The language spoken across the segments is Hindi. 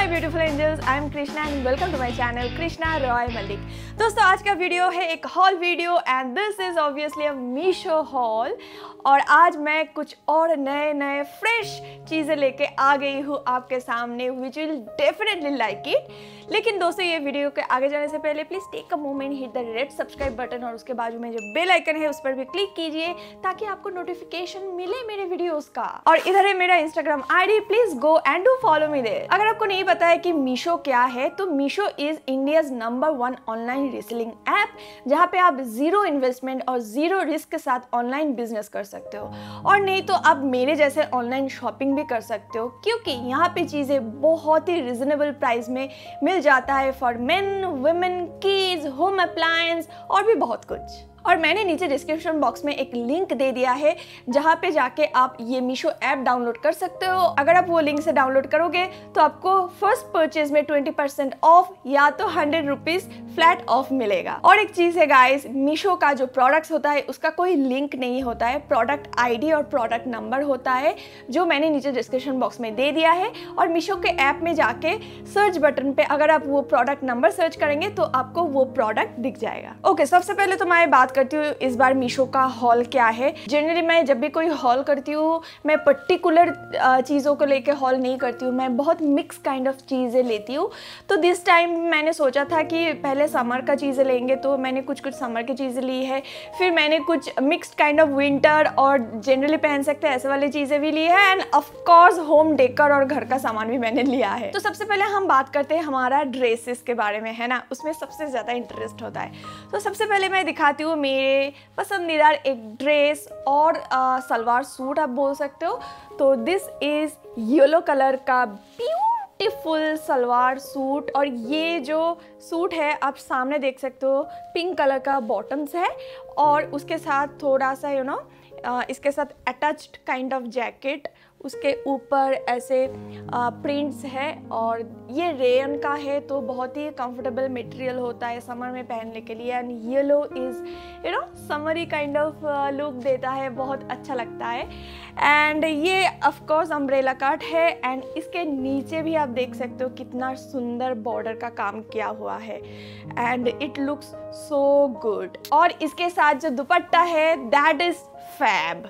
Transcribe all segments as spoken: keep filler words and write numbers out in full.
My beautiful angels, I am Krishna and welcome to my channel Krishna Roy Malik. दोस्तों आज का वीडियो है एक haul video and this is obviously a Meesho haul. और आज मैं कुछ और नए नए फ्रेश चीज़ें लेके आ गई हूँ आपके सामने which will definitely like it. लेकिन दोस्तों ये वीडियो के आगे जाने से पहले please take a moment, hit the red subscribe button और उसके बाजू में जो बेल आइकन है उस पर भी क्लिक कीजिए ताकि आपको नोटिफिकेशन मिले मेरे वीडियोस का। और इधर है मेरा Instagram ID, please go and do follow me there. अगर आपको नहीं पता है कि मीशो क्या है, तो Meesho is India's number one online reselling app जहाँ पे आप जीरो इन्वेस्टमेंट और जीरो रिस्क के साथ ऑनलाइन बिजनेस कर सकते हो। और नहीं तो आप मेरे जैसे ऑनलाइन शॉपिंग भी कर सकते हो, क्योंकि यहाँ पे चीज़ें बहुत ही रिजनेबल प्राइस में मिल जाता है for men, women, kids, home appliance और भी बहुत कुछ। और मैंने नीचे डिस्क्रिप्शन बॉक्स में एक लिंक दे दिया है जहाँ पे जाके आप ये मीशो ऐप डाउनलोड कर सकते हो। अगर आप वो लिंक से डाउनलोड करोगे तो आपको फर्स्ट परचेज में ट्वेंटी परसेंट ऑफ या तो हंड्रेड रुपीज फ्लैट ऑफ मिलेगा। और एक चीज़ है गाइस, मीशो का जो प्रोडक्ट्स होता है उसका कोई लिंक नहीं होता है, प्रोडक्ट आईडी और प्रोडक्ट नंबर होता है जो मैंने नीचे डिस्क्रिप्शन बॉक्स में दे दिया है। और मीशो के ऐप में जाके सर्च बटन पे अगर आप वो प्रोडक्ट नंबर सर्च करेंगे तो आपको वो प्रोडक्ट दिख जाएगा। ओके, सबसे पहले तो मैं बात करती हूँ इस बार मीशो का हॉल क्या है। जनरली मैं जब भी कोई हॉल करती हूँ मैं पर्टिकुलर चीज़ों को लेके हॉल नहीं करती हूँ, मैं बहुत मिक्स काइंड ऑफ चीज़ें लेती हूँ। तो दिस टाइम मैंने सोचा था कि पहले समर का चीज़ें लेंगे, तो मैंने कुछ कुछ समर की चीज़ें ली है। फिर मैंने कुछ मिक्स्ड काइंड ऑफ विंटर और जनरली पहन सकते हैं ऐसे वाली चीज़ें भी ली है। एंड ऑफकोर्स होम डेकर और घर का सामान भी मैंने लिया है। तो सबसे पहले हम बात करते हैं हमारा ड्रेसेस के बारे में, है ना, उसमें सबसे ज़्यादा इंटरेस्ट होता है। तो सबसे पहले मैं दिखाती हूँ मेरे पसंदीदा एक ड्रेस और आ, सलवार सूट आप बोल सकते हो। तो दिस इज येलो कलर का ब्यूटीफुल सलवार सूट। और ये जो सूट है आप सामने देख सकते हो, पिंक कलर का बॉटम्स है और उसके साथ थोड़ा सा यू नो इसके साथ अटैच्ड काइंड ऑफ जैकेट, उसके ऊपर ऐसे प्रिंट्स है और ये रेयन का है तो बहुत ही कंफर्टेबल मटेरियल होता है समर में पहनने के लिए। And yellow is you know summery kind of look देता है, बहुत अच्छा लगता है। एंड ये ऑफ कोर्स अम्ब्रेला कट है एंड इसके नीचे भी आप देख सकते हो कितना सुंदर बॉर्डर का काम किया हुआ है and it looks so good. और इसके साथ जो दुपट्टा है that is fab.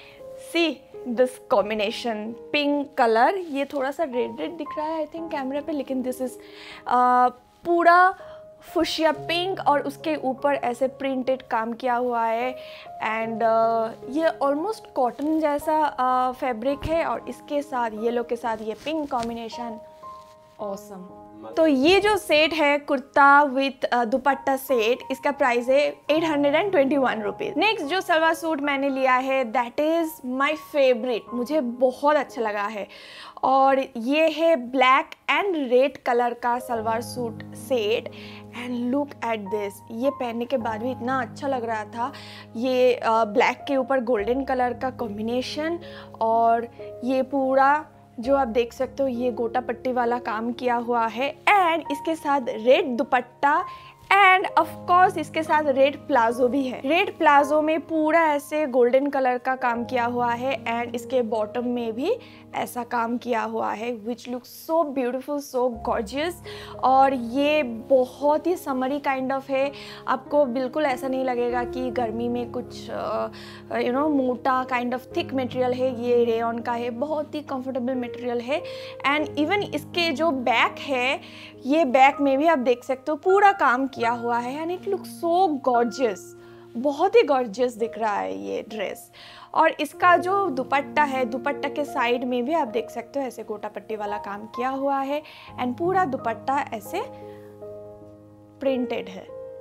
See this combination pink colour, ये थोड़ा सा रेड रेड दिख रहा है आई थिंक कैमरा पे, लेकिन दिस इज पूरा फुशिया पिंक और उसके ऊपर ऐसे प्रिंटेड काम किया हुआ है। एंड uh, ये ऑलमोस्ट कॉटन जैसा फैब्रिक uh, है और इसके साथ येलो के साथ ये पिंक कॉम्बिनेशन ऑसम। तो ये जो सेट है कुर्ता विथ दुपट्टा सेट, इसका प्राइस है eight hundred and twenty one rupees. Next जो सलवार सूट मैंने लिया है दैट इज माय फेवरेट, मुझे बहुत अच्छा लगा है। और ये है ब्लैक एंड रेड कलर का salwar suit set. And look at this, ये पहनने के बाद भी इतना अच्छा लग रहा था। ये ब्लैक uh, के ऊपर गोल्डन कलर का कॉम्बिनेशन और ये पूरा जो आप देख सकते हो ये गोटा पट्टी वाला काम किया हुआ है। एंड इसके साथ red dupatta and of course इसके साथ रेड प्लाजो भी है। रेड प्लाजो में पूरा ऐसे गोल्डन कलर का काम किया हुआ है एंड इसके बॉटम में भी ऐसा काम किया हुआ है which looks so beautiful, so gorgeous. और ये बहुत ही समरी काइंड ऑफ है, आपको बिल्कुल ऐसा नहीं लगेगा कि गर्मी में कुछ यू नो मोटा काइंड ऑफ थिक मटेरियल है। ये रेयन का है, बहुत ही कंफर्टेबल मटेरियल है। एंड इवन इसके जो बैक है, ये बैक में भी आप देख सकते हो पूरा काम किया हुआ है and it looks so gorgeous, बहुत ही गॉर्जियस दिख रहा है ये ड्रेस। और इसका जो दुपट्टा है, दुपट्टा के साइड में भी आप देख सकते हो ऐसे गोटा पट्टी वाला काम किया हुआ है एंड पूरा दुपट्टा ऐसे प्रिंटेड है।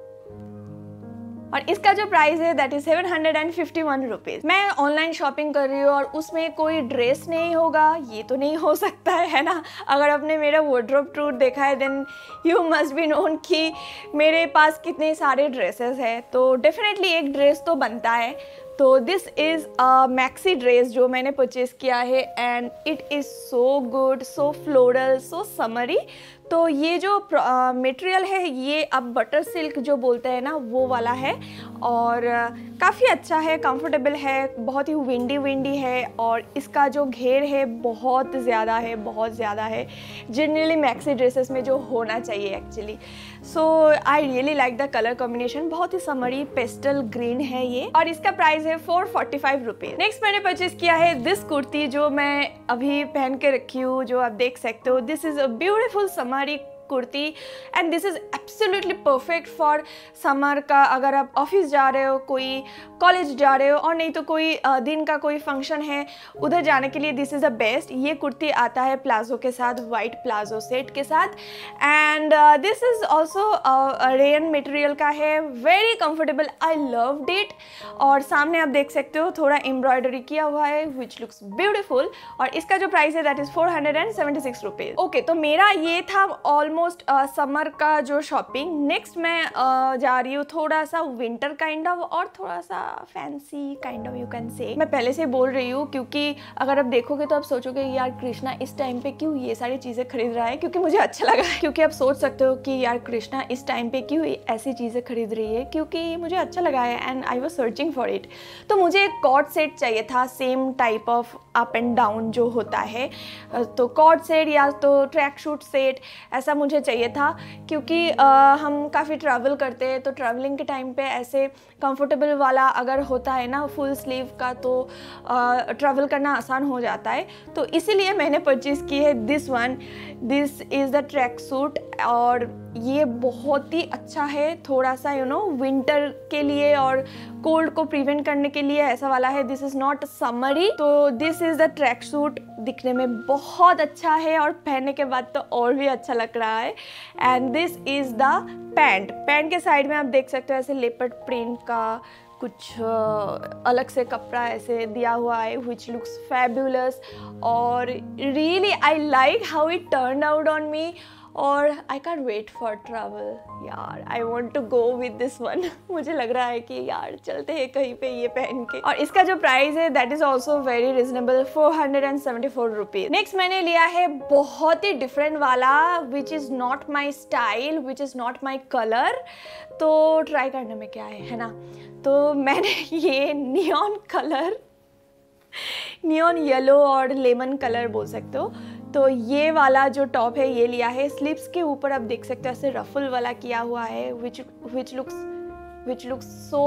और इसका जो प्राइस है that is seven hundred and fifty one rupees. मैं ऑनलाइन शॉपिंग कर रही हूँ और उसमें कोई ड्रेस नहीं होगा, ये तो नहीं हो सकता है, है ना। अगर आपने मेरा वार्डरोब टूर देखा है then you must be known कि मेरे पास कितने सारे ड्रेसेस हैं, तो डेफिनेटली एक ड्रेस तो बनता है। तो this is a maxi dress जो मैंने परचेज़ किया है and it is so good, so floral, so summery. तो ये जो मटेरियल uh, है ये अब बटर सिल्क जो बोलते हैं ना वो वाला है और uh, काफ़ी अच्छा है, कंफर्टेबल है, बहुत ही विंडी विंडी है और इसका जो घेर है बहुत ज़्यादा है, बहुत ज़्यादा है, जनरली मैक्सी ड्रेसेस में जो होना चाहिए actually. So I really like the colour combination, बहुत ही समरी पेस्टल ग्रीन है ये और इसका प्राइस है four forty five rupees. Next मैंने परचेज किया है दिस कुर्ती जो मैं अभी पहन के रखी हूँ, जो आप देख सकते हो। This is a beautiful summery kurti and this is absolutely perfect for summer का। अगर आप ऑफिस जा रहे हो, कोई कॉलेज जा रहे हो और नहीं तो कोई दिन का कोई फंक्शन है उधर जाने के लिए दिस इज़ द बेस्ट। ये कुर्ती आता है प्लाजो के साथ, वाइट प्लाजो सेट के साथ and this is also rayon material का है, very comfortable, I loved it. और सामने आप देख सकते हो थोड़ा एम्ब्रॉयडरी किया हुआ है विच लुक्स ब्यूटीफुल और इसका जो प्राइस है that is four hundred and seventy six rupees. Okay, तो मेरा ये था ऑल ऑलमोस्ट समर का जो शॉपिंग। नेक्स्ट मैं uh, जा रही हूँ थोड़ा सा विंटर काइंड ऑफ और थोड़ा सा fancy kind of, you can say. मैं पहले से बोल रही हूँ क्योंकि अगर आप देखोगे तो आप सोचोगे यार कृष्णा इस टाइम पे क्यों ये सारी चीज़ें खरीद रहा है, क्योंकि मुझे अच्छा लगा है। क्योंकि आप सोच सकते हो कि यार कृष्णा इस टाइम पे क्यों ऐसी चीज़ें खरीद रही है, क्योंकि मुझे अच्छा लगा है and I was searching for it. तो मुझे एक कॉर्ड सेट चाहिए था, same type of up and down जो होता है, तो कॉर्ड सेट या तो ट्रैक शूट सेट ऐसा मुझे चाहिए था क्योंकि आ, हम काफ़ी ट्रैवल करते हैं तो ट्रैवलिंग के टाइम पे ऐसे कंफर्टेबल वाला अगर होता है ना फुल स्लीव का तो ट्रैवल करना आसान हो जाता है। तो इसीलिए मैंने परचेज़ की है this one. This is the track suit और ये बहुत ही अच्छा है, थोड़ा सा यू नो विंटर के लिए और कोल्ड को प्रिवेंट करने के लिए ऐसा वाला है। दिस इज़ नॉट समरी, तो this is the track suit, दिखने में बहुत अच्छा है और पहनने के बाद तो और भी अच्छा लग रहा है। And this is the pant. Pant के साइड में आप देख सकते हो ऐसे लेपर्ड प्रिंट का कुछ uh, अलग से कपड़ा ऐसे दिया हुआ है विच लुक्स फैबुलस और really I like how it turn out on me और I can wait for travel यार, I want to go with this one. मुझे लग रहा है कि यार चलते हैं कहीं पे ये पहन के। और इसका जो प्राइस है that is also very reasonable, four hundred and seventy four rupees. Next मैंने लिया है बहुत ही डिफरेंट वाला which is not my style, which is not my colour, तो ट्राई करने में क्या है है ना। तो मैंने ये नियॉन कलर, नियॉन येलो और लेमन कलर बोल सकते हो, तो ये वाला जो टॉप है ये लिया है। स्लीव्स के ऊपर आप देख सकते हो ऐसे रफल वाला किया हुआ है which which looks which looks so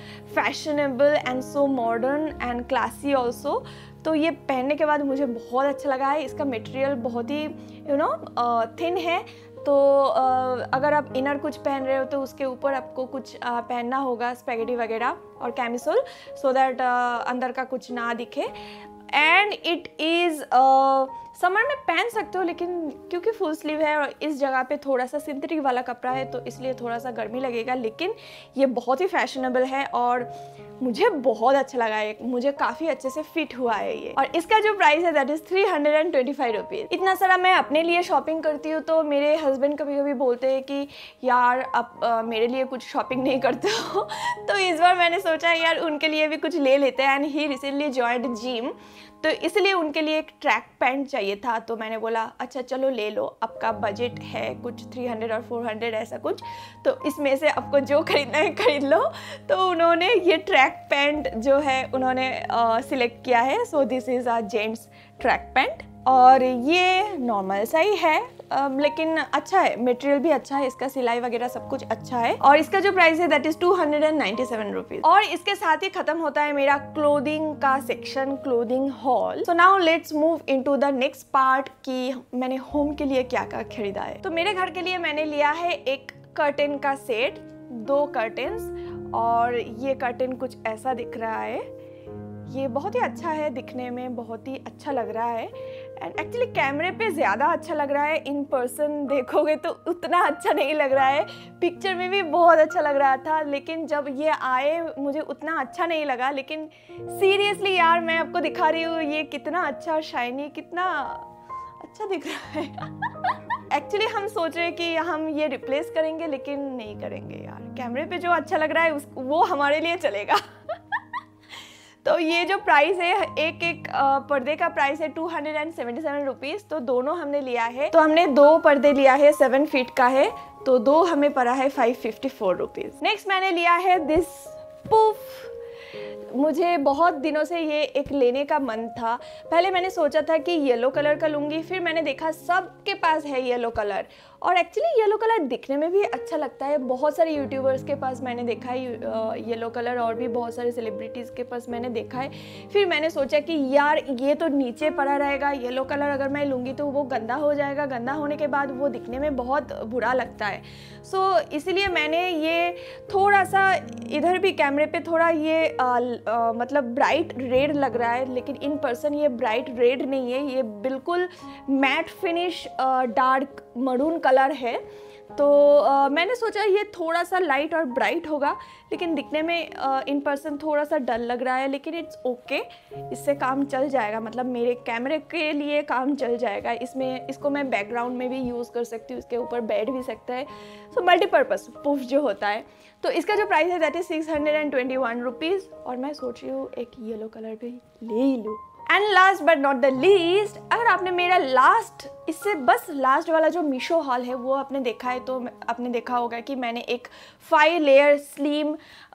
fashionable and so modern and classy also. तो ये पहनने के बाद मुझे बहुत अच्छा लगा है। इसका मटेरियल बहुत ही यू नो थिन है, तो uh, अगर आप इनर कुछ पहन रहे हो तो उसके ऊपर आपको कुछ uh, पहनना होगा स्पेगेटी वगैरह और कैमिसोल, सो दैट अंदर का कुछ ना दिखे। एंड इट इज़ समर में पहन सकते हो लेकिन क्योंकि फुल स्लीव है और इस जगह पे थोड़ा सा सिंथेटिक वाला कपड़ा है तो इसलिए थोड़ा सा गर्मी लगेगा, लेकिन ये बहुत ही फैशनेबल है और मुझे बहुत अच्छा लगा है, मुझे काफ़ी अच्छे से फिट हुआ है ये। और इसका जो प्राइस है that is three hundred and twenty five rupees. इतना सारा मैं अपने लिए शॉपिंग करती हूँ तो मेरे हस्बैंड कभी कभी बोलते हैं कि यार आप आ, मेरे लिए कुछ शॉपिंग नहीं करते हो। तो इस बार मैंने सोचा यार उनके लिए भी कुछ ले लेते हैं and he recently joined gym, तो इसलिए उनके लिए एक ट्रैक पैंट चाहिए था। तो मैंने बोला अच्छा चलो ले लो, आपका बजट है कुछ थ्री हंड्रेड और फोर हंड्रेड ऐसा कुछ, तो इसमें से आपको जो खरीदना है खरीद लो। तो उन्होंने ये ट्रैक पैंट जो है उन्होंने सिलेक्ट किया है। So this is a gents track pant और ये नॉर्मल सा ही है uh, लेकिन अच्छा है, मटेरियल भी अच्छा है, इसका सिलाई वगैरह सब कुछ अच्छा है। और इसका जो प्राइस है that is two hundred and ninety seven rupees. और इसके साथ ही खत्म होता है मेरा क्लोथिंग का section, clothing hall. So now let's move into the next part कि मैंने होम के लिए क्या क्या खरीदा है। तो मेरे घर के लिए मैंने लिया है एक कर्टेन का सेट, दो कर्टेन्स, और ये कर्टेन कुछ ऐसा दिख रहा है। ये बहुत ही अच्छा है दिखने में, बहुत ही अच्छा लग रहा है एंड एक्चुअली कैमरे पे ज़्यादा अच्छा लग रहा है, इन पर्सन देखोगे तो उतना अच्छा नहीं लग रहा है। पिक्चर में भी बहुत अच्छा लग रहा था लेकिन जब ये आए मुझे उतना अच्छा नहीं लगा। लेकिन सीरियसली यार मैं आपको दिखा रही हूँ ये कितना अच्छा शाइनी, कितना अच्छा दिख रहा है। एक्चुअली हम सोच रहे हैं कि हम ये रिप्लेस करेंगे लेकिन नहीं करेंगे यार, कैमरे पे जो अच्छा लग रहा है उस वो हमारे लिए चलेगा। तो ये जो प्राइस है, एक एक पर्दे का प्राइस है two hundred and seventy seven rupees. तो दोनों हमने लिया है, तो हमने दो पर्दे लिया है, सेवन फीट का है, तो दो हमें पड़ा है five fifty four rupees. Next मैंने लिया है दिस पुफ। मुझे बहुत दिनों से ये एक लेने का मन था। पहले मैंने सोचा था कि येलो कलर का लूँगी, फिर मैंने देखा सबके पास है येलो कलर, और एक्चुअली येलो कलर दिखने में भी अच्छा लगता है। बहुत सारे यूट्यूबर्स के पास मैंने देखा है येलो कलर, और भी बहुत सारे सेलिब्रिटीज़ के पास मैंने देखा है। फिर मैंने सोचा कि यार ये तो नीचे पड़ा रहेगा, येलो कलर अगर मैं लूँगी तो वो गंदा हो जाएगा, गंदा होने के बाद वो दिखने में बहुत बुरा लगता है। सो so, इसीलिए मैंने ये थोड़ा सा, इधर भी कैमरे पे थोड़ा ये आ, आ, मतलब ब्राइट रेड लग रहा है, लेकिन इन पर्सन ये ब्राइट रेड नहीं है, ये बिल्कुल matte finish dark maroon colour है। तो uh, मैंने सोचा ये थोड़ा सा लाइट और ब्राइट होगा, लेकिन दिखने में इन पर्सन थोड़ा सा डल लग रहा है, लेकिन इट्स ओके, इससे काम चल जाएगा, मतलब मेरे कैमरे के लिए काम चल जाएगा। इसमें इसको मैं बैकग्राउंड में भी यूज़ कर सकती हूँ, इसके ऊपर बैठ भी सकता है। सो मल्टीपर्पज़ पुफ जो होता है। तो इसका जो प्राइस है that is six hundred and twenty one rupees, और मैं सोच रही हूँ एक येलो कलर भी ले ही लूँ। And last but not the least, अगर आपने मेरा लास्ट, इससे बस लास्ट वाला जो मीशो हॉल है वो आपने देखा है, तो आपने देखा होगा कि मैंने एक five layer slim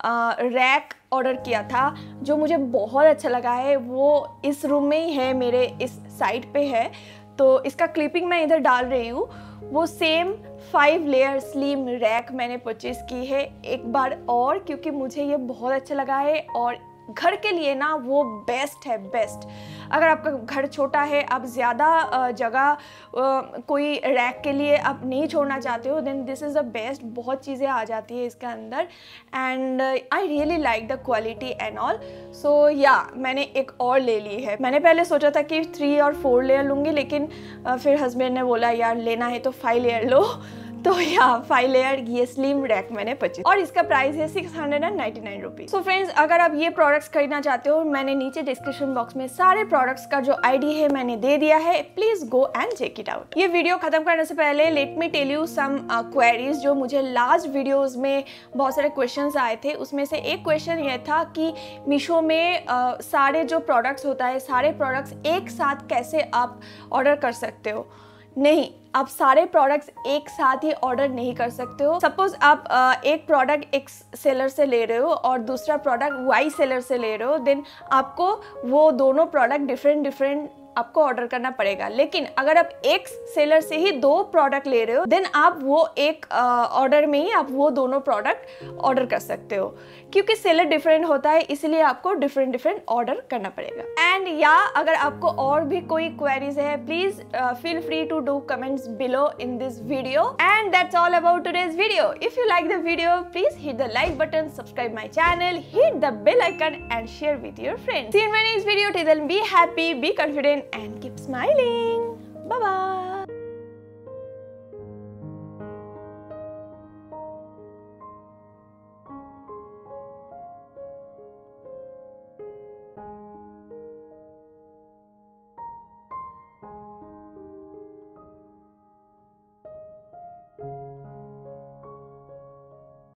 rack order किया था, जो मुझे बहुत अच्छा लगा है। वो इस रूम में ही है, मेरे इस साइड पे है, तो इसका क्लिपिंग मैं इधर डाल रही हूँ। वो same five layer slim rack मैंने परचेज़ की है एक बार और, क्योंकि मुझे ये बहुत अच्छा लगा है, और घर के लिए ना वो बेस्ट है, बेस्ट। अगर आपका घर छोटा है, आप ज़्यादा जगह कोई रैक के लिए आप नहीं छोड़ना चाहते हो, then this is the best. बहुत चीज़ें आ जाती है इसके अंदर, and I really like the quality and all. So या मैंने एक और ले ली है। मैंने पहले सोचा था कि थ्री और फोर लेयर लूँगी, लेकिन फिर हस्बैंड ने बोला यार लेना है तो फाइव लेयर लो, तो या फाइव लेयर ये स्लिम रैक मैंने परचेज, और इसका प्राइस है six hundred and ninety nine rupees. So friends, अगर आप ये प्रोडक्ट्स खरीदना चाहते हो, मैंने नीचे डिस्क्रिप्शन बॉक्स में सारे प्रोडक्ट्स का जो आईडी है मैंने दे दिया है, please go and check it out. ये वीडियो खत्म करने से पहले let me tell you some queries जो मुझे लास्ट वीडियोज में बहुत सारे क्वेश्चन आए थे। उसमें से एक क्वेश्चन ये था कि मीशो में uh, सारे जो प्रोडक्ट्स होता है, सारे प्रोडक्ट्स एक साथ कैसे आप ऑर्डर कर सकते हो। नहीं, आप सारे प्रोडक्ट्स एक साथ ही ऑर्डर नहीं कर सकते हो। सपोज आप आ, एक प्रोडक्ट एक्स सेलर से ले रहे हो और दूसरा प्रोडक्ट वाई सेलर से ले रहे हो, देन आपको वो दोनों प्रोडक्ट डिफरेंट डिफरेंट आपको ऑर्डर करना पड़ेगा। लेकिन अगर आप एक सेलर से ही दो प्रोडक्ट ले रहे हो, देन आप वो एक ऑर्डर में ही आप वो दोनों प्रोडक्ट ऑर्डर कर सकते हो। क्योंकि सेलर डिफरेंट होता है, इसलिए आपको डिफरेंट डिफरेंट ऑर्डर करना पड़ेगा। एंड या अगर आपको और भी कोई क्वेरीज है, please feel free to do comments below in this video. And that's all about today's video. If you like the video, please hit the like button, subscribe my channel, hit the bell icon and share with your friends. See you in my next video. Till then, be happy, be confident and keep smiling. Bye bye.